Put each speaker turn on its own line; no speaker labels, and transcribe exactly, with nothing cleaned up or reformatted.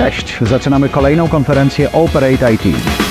Cześć! Zaczynamy kolejną konferencję O P E R osiem I T.